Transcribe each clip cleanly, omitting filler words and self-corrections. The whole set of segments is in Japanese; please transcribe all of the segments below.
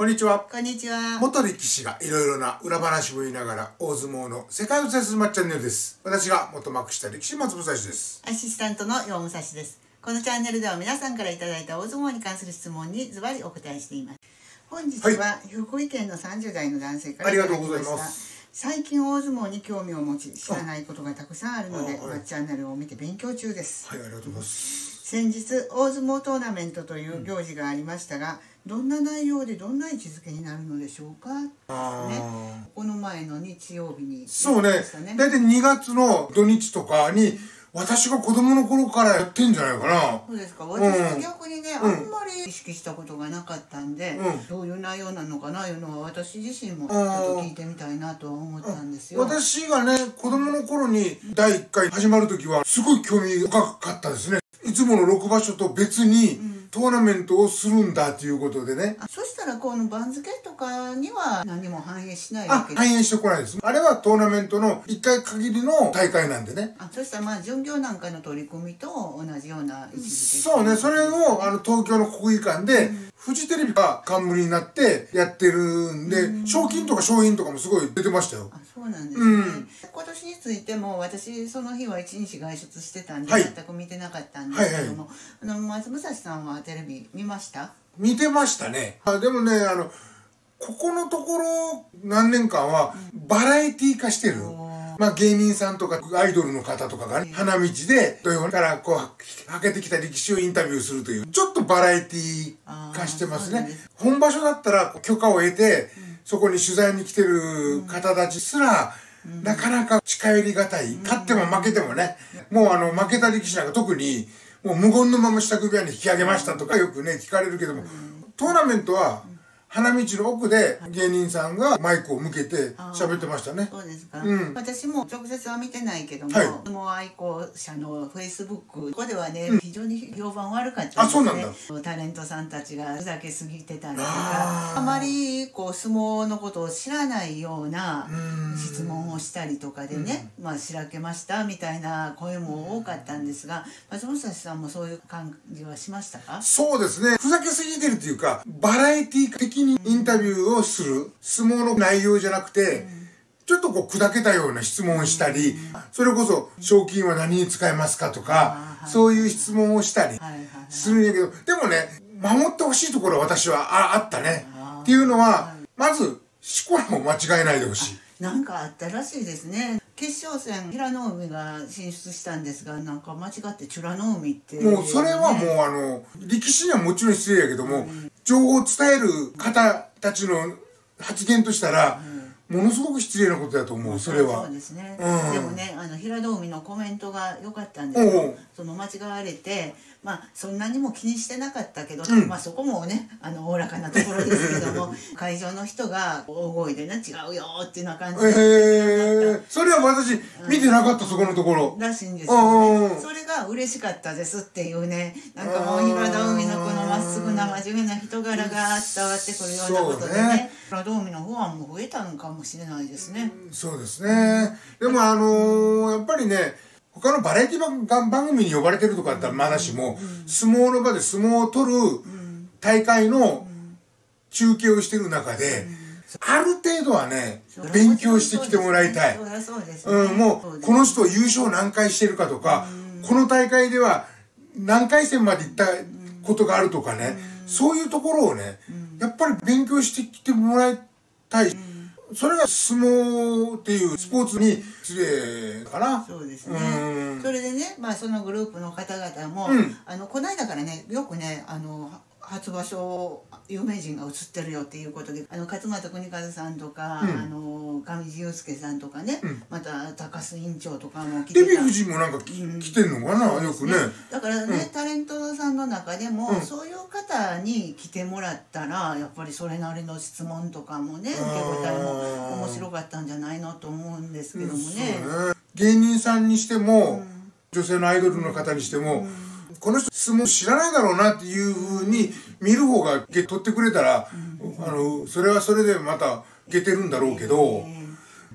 んにちは。 こんにちは。 元力士がいろいろな裏話を言いながら大相撲の世界を伝えするチャンネルです。私が元幕下力士松武蔵です。 アシスタントの楊武蔵です。このチャンネルでは皆さんからいただいた大相撲に関する質問にズバリお答えしています。本日は福井県の30代の男性からいただきました。ありがとうございます。最近大相撲に興味を持ち、知らないことがたくさんあるので、チャンネルを見て勉強中です。 はい、ありがとうございます。 先日大相撲トーナメントという行事がありましたが、どんな内容でどんな位置づけになるのでしょうか。この前の日曜日に、 そうね、大体2月の土日とかに私が子供の頃からやってんじゃないかな。 そうですか。私は逆にね、あんまり意識したことがなかったんで、どういう内容なのかないうのは私自身もちょっと聞いてみたいなとは思ったんですよ。 私がね、子供の頃に第1回始まる時はすごい興味深かったですね。いつもの6場所と別にトーナメントをするんだということでね。 そしたらこの番付とかには何も反映しないわけです。 反映してこないです。あれはトーナメントの1回限りの大会なんでね。 そしたらまあ巡業なんかの取り組みと同じような位置づけ。 そうね、それを東京の国技館で、フジテレビが冠になってやってるんで、賞金とか商品とかもすごい出てましたよ。 そうなんですね。今年についても私その日は1日外出してたんで全く見てなかったんですけども、松武蔵さんはテレビ見ました？ 見てましたね。でもね、ここのところ何年間はバラエティ化してる。まあ芸人さんとかアイドルの方とかがね、花道で土曜からこうはけてきた力士をインタビューするというちょっとバラエティ化してますね。本場所だったら許可を得てそこに取材に来てる方たちすらなかなか近寄りがたい。勝っても負けてもね、もう負けた力士なんか特にもう無言のまま支度部屋に引き上げましたとかよくね聞かれるけども、トーナメントは花道の奥で芸人さんがマイクを向けて喋ってましたね。 そうですか。私も直接は見てないけども、もう愛好者のフェイスブック、ここではね、非常に評判悪かったんですね。タレントさんたちがふざけすぎてたりとか、あまりこう相撲のことを知らないような質問をしたりとかでね、まあしらけましたみたいな声も多かったんですが、松本さんもそういう感じはしましたか？ そうですね。ふざけすぎてるっていうか、バラエティ的にインタビューをする。相撲の内容じゃなくて、ちょっとこう砕けたような質問をしたり、それこそ賞金は何に使えますかとか、そういう質問をしたりするんやけど、でもね、守ってほしいところは私はあったね。っていうのは、まず、しこらも間違えないでほしい。 なんかあったらしいですね。決勝戦平戸海が進出したんですが、なんか間違って美ら海って、 もうそれはもう力士にはもちろん失礼やけども、情報を伝える方たちの発言としたら、ものすごく失礼なことだと思う。それはそうですね。でもね、平戸海のコメントが良かったんですよ。その間違われて、まあそんなにも気にしてなかったけど、まあそこもねおおらかなところですけども、会場の人が大声でね違うよっていうような感じで、 それは私見てなかった、そこのところらしいんですよね。それが嬉しかったですっていうね、なんかもう平戸海のこのまっすぐな真面目な人柄が伝わってくるようなことでね、平戸海のファンも増えたのかもしれないですね。 そうですね。でもやっぱりね、他のバラエティ番組に呼ばれてるとかだったらまだしも、相撲の場で相撲を取る大会の中継をしてる中で、ある程度はね、勉強してきてもらいたい。もう、この人優勝何回してるかとか、この大会では何回戦まで行ったことがあるとかね、そういうところをね、やっぱり勉強してきてもらいたい。それが相撲っていうスポーツに失礼かな。 そうですね。それでね、まあそのグループの方々も、この間からね、よくね、初場所有名人が映ってるよっていうことで、勝俣邦和さんとか、上地雄介さんとかね、また高須委員長とかも来てた。 デヴィ夫人もなんか来てんのかな、よくね。 だからね、タレントさんの中でも、そういう方に来てもらったら、やっぱりそれなりの質問とかもね、受け答えも面白かったんじゃないのと思うんですけどもね。 芸人さんにしても、女性のアイドルの方にしても、この人相撲知らないだろうなっていうふうに見る方が取ってくれたら、それはそれでまた受けてるんだろうけど、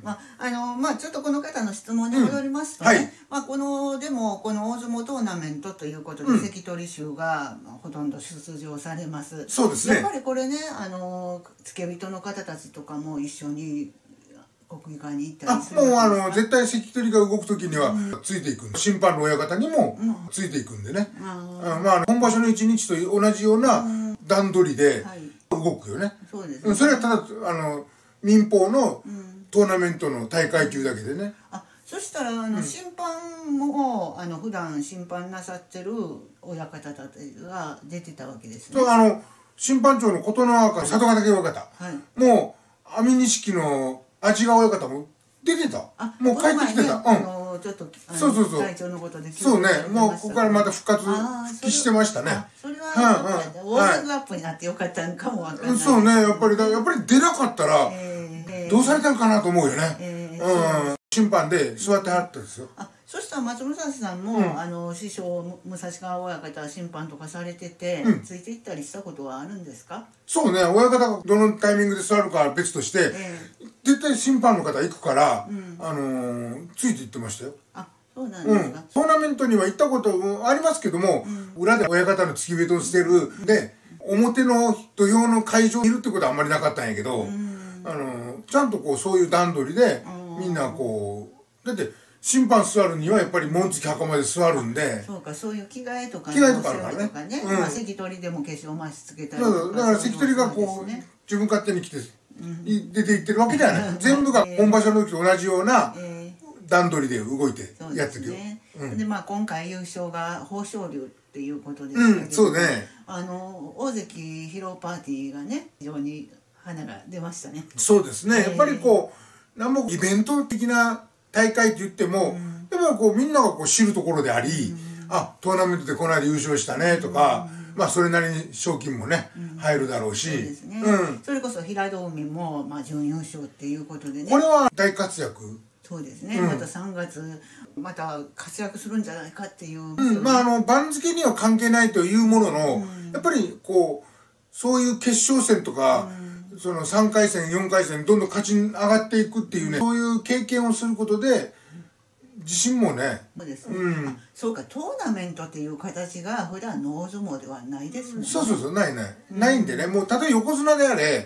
ちょっとこの方の質問に戻りますとね、この大相撲トーナメントということで、関取衆がほとんど出場されます。 そうですね。 やっぱりこれね、付け人の方たちとかも一緒に国技館に行ったりするんですか？ もう絶対関取が動く時にはついていく、審判の親方にもついていくんでね、本場所の1日と同じような段取りで動くよね。 そうですね。 それはただ民放のトーナメントの大会級だけでね。 そしたら審判も普段審判なさってる親方たちが出てたわけですね。 審判長の琴ノ若里ヶ嶽親方、もう安美錦の安治川親方も出てた。もう帰ってきてた。 ちょっと体調のことでそうね、もうここからまた復活してましたね。 それはウォーミングアップになってよかったんかもわかんない。 そうね、やっぱり出なかったらどうされたのかなと思うよね。審判で座ってはったんですよ。 そしたら松武蔵さんも師匠武蔵川親方審判とかされててついていったりしたことはあるんですか？ そうね、親方がどのタイミングで座るかは別として絶対審判の方行くからついていってましたよ。 そうなんですか。 トーナメントには行ったことありますけども、裏で親方の付き人をしてるで表の土俵の会場にいるってことはあんまりなかったんやけど、ちゃんとそういう段取りでみんなだって審判座るにはやっぱり紋付き袴で座るんで、 そうか、そういう着替えとかあるからね。 関取でも化粧まわしつけたりとか、だから関取が自分勝手に来て出ていってるわけじゃない。全部が本場所の時と同じような段取りで動いてやってるよ。 で今回優勝が豊昇龍っていうことですけど、 そうね、 大関披露パーティーがね非常に花が出ましたね。 そうですね。やっぱりなんもイベント的な大会って言っても、やっぱりみんなが知るところであり、トーナメントでこの間優勝したねとか、それなりに賞金もね入るだろうし、 それこそ平戸海も準優勝っていうことでね、 これは大活躍。 そうですね。また3月また活躍するんじゃないかっていう。 番付には関係ないというものの、やっぱりそういう決勝戦とか、その3回戦4回戦どんどん勝ち上がっていくっていうね、そういう経験をすることで自信もね。 そうですね。そうか、トーナメントっていう形が普段の大相撲ではないですもんね。 そうないんでね、もうたとえ横綱であれ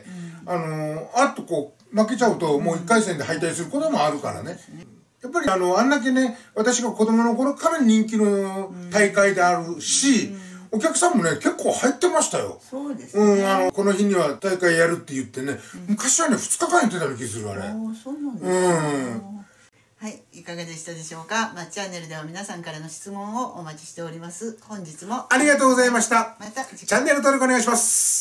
負けちゃうともう1回戦で敗退することもあるからね。やっぱりあんだけね、私が子供の頃から人気の大会であるし、お客さんもね結構入ってましたよ。 そうですね。 この日には大会やるって言ってね、昔はね2日間やってたような気がするあれ。 そうなんですね。はい、いかがでしたでしょうか。チャンネルでは皆さんからの質問をお待ちしております。本日もありがとうございました。 またチャンネル登録お願いします。